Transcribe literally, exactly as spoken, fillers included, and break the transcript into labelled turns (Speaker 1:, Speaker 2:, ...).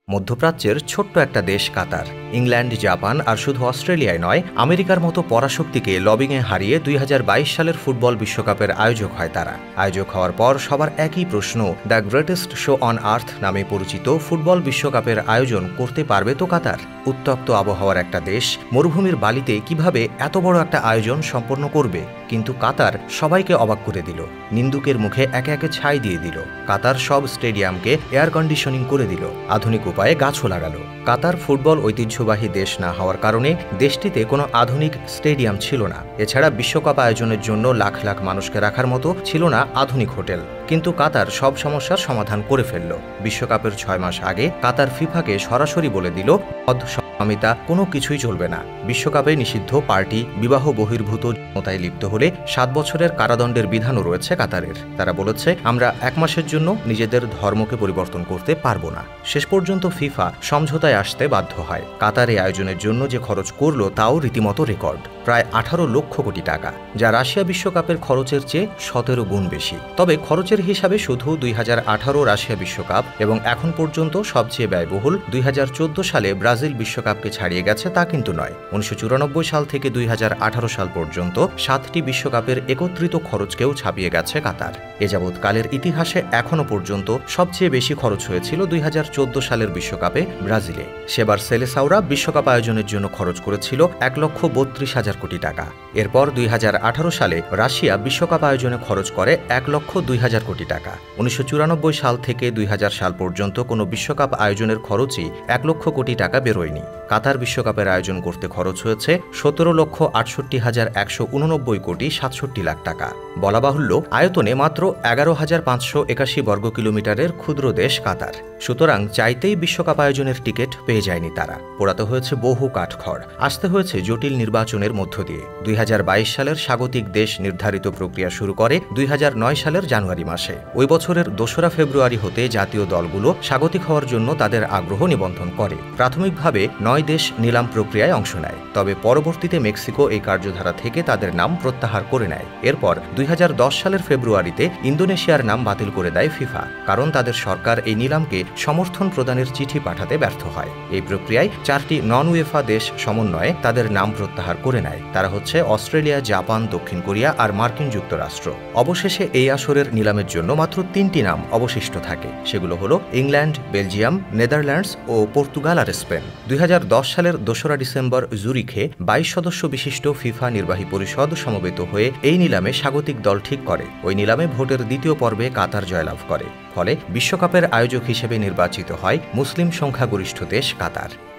Speaker 1: মধ্যপ্রাচ্যের ছোট্ট একটা দেশ কাতার। ইংল্যান্ড, জাপান আর শুধু অস্ট্রেলিয়ায় নয়, আমেরিকার মতো পরাশক্তিকে লবিংয়ে হারিয়ে দুই হাজার বাইশ সালের ফুটবল বিশ্বকাপের আয়োজক হয় তারা। আয়োজক হওয়ার পর সবার একই প্রশ্ন, the greatest show on earth নামে পরিচিত ফুটবল বিশ্বকাপের আয়োজন করতে পারবে তো কাতার? উত্তপ্ত আবহাওয়ার একটা দেশ মরুভূমির বালিতে কিভাবে এত বড় একটা আয়োজন সম্পন্ন করবে? কিন্তু কাতার সবাইকে অবাক করে দিল, নিন্দুকের মুখে একে একে ছাই দিয়ে দিল। কাতার সব স্টেডিয়ামকে এয়ার কন্ডিশনিং করে দিল, আধুনিক উপায়ে গাছও লাগালো। কাতার ফুটবল ঐতিহ্যবাহী দেশ না হওয়ার কারণে দেশটিতে কোনো আধুনিক স্টেডিয়াম ছিল না। এছাড়া বিশ্বকাপ আয়োজনের জন্য লাখ লাখ মানুষকে রাখার মতো ছিল না আধুনিক হোটেল। কিন্তু কাতার সব সমস্যার সমাধান করে ফেলল। বিশ্বকাপের ছয় মাস আগে কাতার ফিফাকে সরাসরি বলে দিল, অমিতা কোনো কিছুই চলবে না। বিশ্বকাপে নিষিদ্ধ পার্টি, বিবাহ বহির্ভূত যৌনতায় লিপ্ত হলে সাত বছরের কারাদণ্ডের বিধানও রয়েছে কাতারের। তারা বলেছে, আমরা এক মাসের জন্য নিজেদের ধর্মকে পরিবর্তন করতে পারবো না। শেষ পর্যন্ত ফিফা সমঝোতায় আসতে বাধ্য হয়। কাতারে আয়োজনের জন্য যে খরচ করল তাও রীতিমতো রেকর্ড, প্রায় আঠারো লক্ষ কোটি টাকা, যা রাশিয়া বিশ্বকাপের খরচের চেয়ে সতেরো গুণ বেশি। তবে খরচের হিসাবে শুধু দুই হাজার আঠারো রাশিয়া বিশ্বকাপ এবং এখন পর্যন্ত সবচেয়ে ব্যয়বহুল দুই হাজার চোদ্দ সালে ব্রাজিল বিশ্বকাপকে ছাড়িয়ে গেছে তা কিন্তু নয়। উনিশশো চুরানব্বই সাল থেকে দুই হাজার আঠারো সাল পর্যন্ত সাতটি বিশ্বকাপের একত্রিত খরচকেও ছাপিয়ে গেছে কাতার। এ যাবৎকালের ইতিহাসে এখনও পর্যন্ত সবচেয়ে বেশি খরচ হয়েছিল দুই হাজার চোদ্দ সালের বিশ্বকাপে ব্রাজিলে। সেবার সেলেসাওরা বিশ্বকাপ আয়োজনের জন্য খরচ করেছিল এক লক্ষ বত্রিশ হাজার কোটি টাকা। এরপর দুই হাজার আঠারো সালে রাশিয়া বিশ্বকাপ আয়োজনে খরচ করে এক লক্ষ দুই হাজার কোটি টাকা। উনিশশো চুরানব্বই সাল থেকে দুই হাজার সাল পর্যন্ত কোনো বিশ্বকাপ আয়োজনের খরচই এক লক্ষ কোটি টাকা বেরোয়নি। কাতার বিশ্বকাপের আয়োজন করতে খরচ হয়েছে সতেরো লক্ষ আটষট্টি হাজার একশো উননব্বই কোটি সাতষট্টি লাখ টাকা। বলা বাহুল্য, আয়তনে মাত্র এগারো হাজার পাঁচশো একাশি বর্গ কিলোমিটারের ক্ষুদ্র দেশ কাতার। সুতরাং চাইতেই বিশ্বকাপ আয়োজনের টিকিট পেয়ে যায়নি তারা। পোড়াতে হয়েছে বহু কাঠখড়, আসতে হয়েছে জটিল নির্বাচনের মধ্য দিয়ে। দুই হাজার বাইশ সালের স্বাগতিক দেশ নির্ধারিত প্রক্রিয়া শুরু করে দুই হাজার নয় সালের জানুয়ারি মাসে। ওই বছরের দোসরা ফেব্রুয়ারি হতে জাতীয় দলগুলো স্বাগতিক হওয়ার জন্য তাদের আগ্রহ নিবন্ধন করে। প্রাথমিকভাবে নয় দেশ নিলাম প্রক্রিয়ায় অংশ নেয়, তবে পরবর্তীতে মেক্সিকো এই কার্যধারা থেকে তাদের নাম প্রত্যাহার করে নেয়। এরপর দুই হাজার দশ সালের ফেব্রুয়ারিতে ইন্দোনেশিয়ার নাম বাতিল করে দেয় ফিফা, কারণ তাদের সরকার এই নিলামকে সমর্থন প্রদানের চিঠি পাঠাতে ব্যর্থ হয়। এই প্রক্রিয়ায় চারটি নন উয়েফা দেশ সমন্বয়ে তাদের নাম প্রত্যাহার করে নেয়। তারা হচ্ছে অস্ট্রেলিয়া, জাপান, দক্ষিণ কোরিয়া আর মার্কিন যুক্তরাষ্ট্র। অবশেষে এই আসরের নিলামের জন্য মাত্র তিনটি নাম অবশিষ্ট থাকে। সেগুলো হলো ইংল্যান্ড, বেলজিয়াম, নেদারল্যান্ডস ও পর্তুগাল আর স্পেন। দুই হাজার দশ সালের দোসরা ডিসেম্বর জুরিখে বাইশ সদস্য বিশিষ্ট ফিফা নির্বাহী পরিষদ সমবেত হয়ে এই নিলামে স্বাগতিক দল ঠিক করে। ওই নিলামে ভোটের দ্বিতীয় পর্বে কাতার জয়লাভ করে। ফলে বিশ্বকাপের আয়োজক হিসেবে নির্বাচিত হয় মুসলিম সংখ্যাগরিষ্ঠ দেশ কাতার।